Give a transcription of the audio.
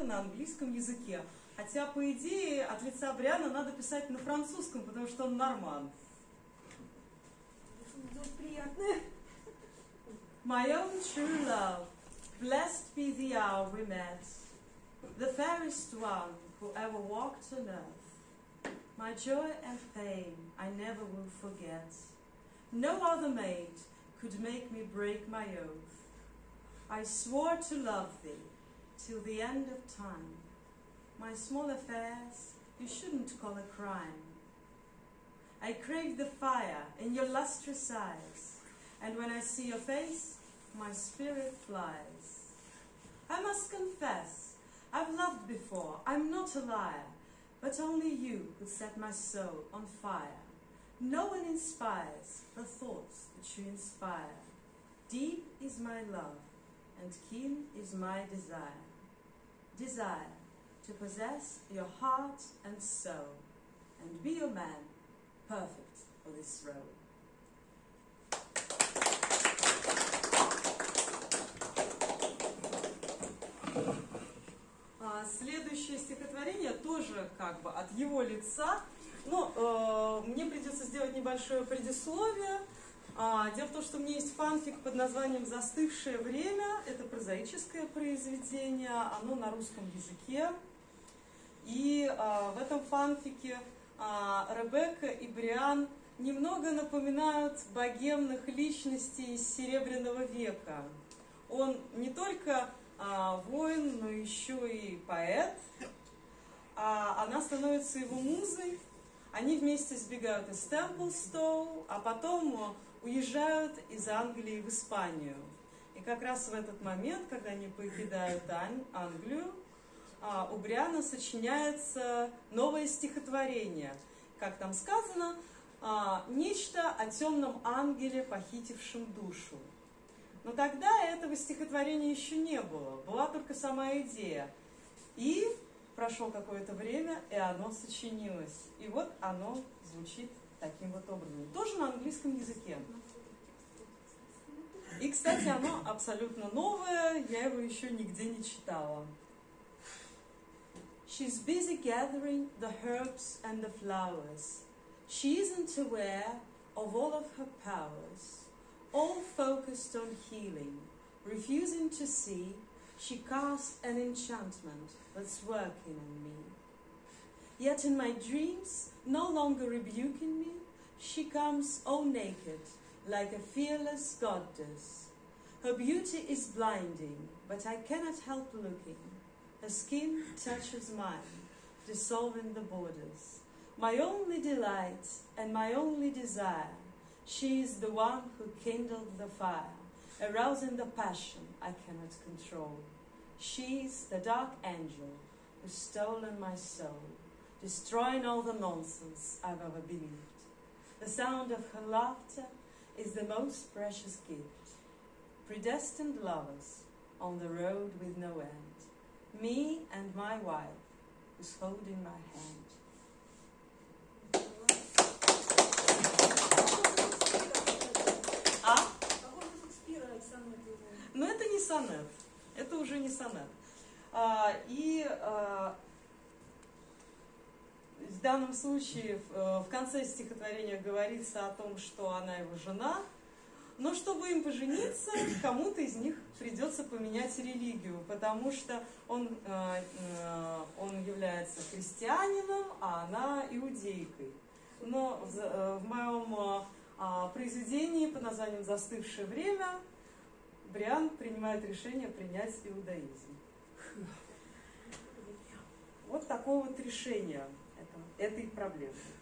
на английском языке. Хотя, по идее, от лица Бриана надо писать на французском, потому что он норман. Приятное. My own true love, blessed be the hour we met, the fairest one who ever walked on earth. My joy and pain I never will forget. No other maid could make me break my oath. I swore to love thee till the end of time. My small affairs you shouldn't call a crime. I crave the fire in your lustrous eyes, and when I see your face, my spirit flies. I must confess, I've loved before, I'm not a liar, but only you could set my soul on fire. No one inspires the thoughts that you inspire. Deep is my love, and keen is my desire. Desire to possess your heart and soul, and be your man, perfect for this role. Следующее стихотворение тоже как бы от его лица, но мне придется сделать небольшое предисловие. Дело в том, что у меня есть фанфик под названием «Застывшее время». Это прозаическое произведение, оно на русском языке. И в этом фанфике Ребекка и Бриан немного напоминают богемных личностей из Серебряного века. Он не только воин, но еще и поэт. Она становится его музой. Они вместе сбегают из Темплстоу, а потом уезжают из Англии в Испанию. И как раз в этот момент, когда они покидают Англию, у Бриана сочиняется новое стихотворение. Как там сказано, нечто о темном ангеле, похитившем душу. Но тогда этого стихотворения еще не было, была только сама идея. И прошло какое-то время, и оно сочинилось. И вот оно звучит таким вот образом. Тоже на английском языке. И, кстати, оно абсолютно новое, я его еще нигде не читала. She's busy gathering the herbs and the flowers. She isn't aware of all of her powers. All focused on healing, refusing to see, she casts an enchantment that's working on me. Yet in my dreams, no longer rebuking me, she comes all naked, like a fearless goddess. Her beauty is blinding, but I cannot help looking. Her skin touches mine, dissolving the borders. My only delight and my only desire, she is the one who kindled the fire, arousing the passion I cannot control. She is the dark angel who's stolen my soul, destroying all the nonsense I've ever believed. The sound of her laughter is the most precious gift. Predestined lovers on the road with no end. Me and my wife who's holding my hand. Но это не сонет, это уже не сонет. В данном случае в конце стихотворения говорится о том, что она его жена, но чтобы им пожениться, кому-то из них придется поменять религию, потому что он является христианином, а она иудейкой. Но в моем произведении под названием «Застывшее время» Бриан принимает решение принять иудаизм. Вот такое вот решение этой проблемы.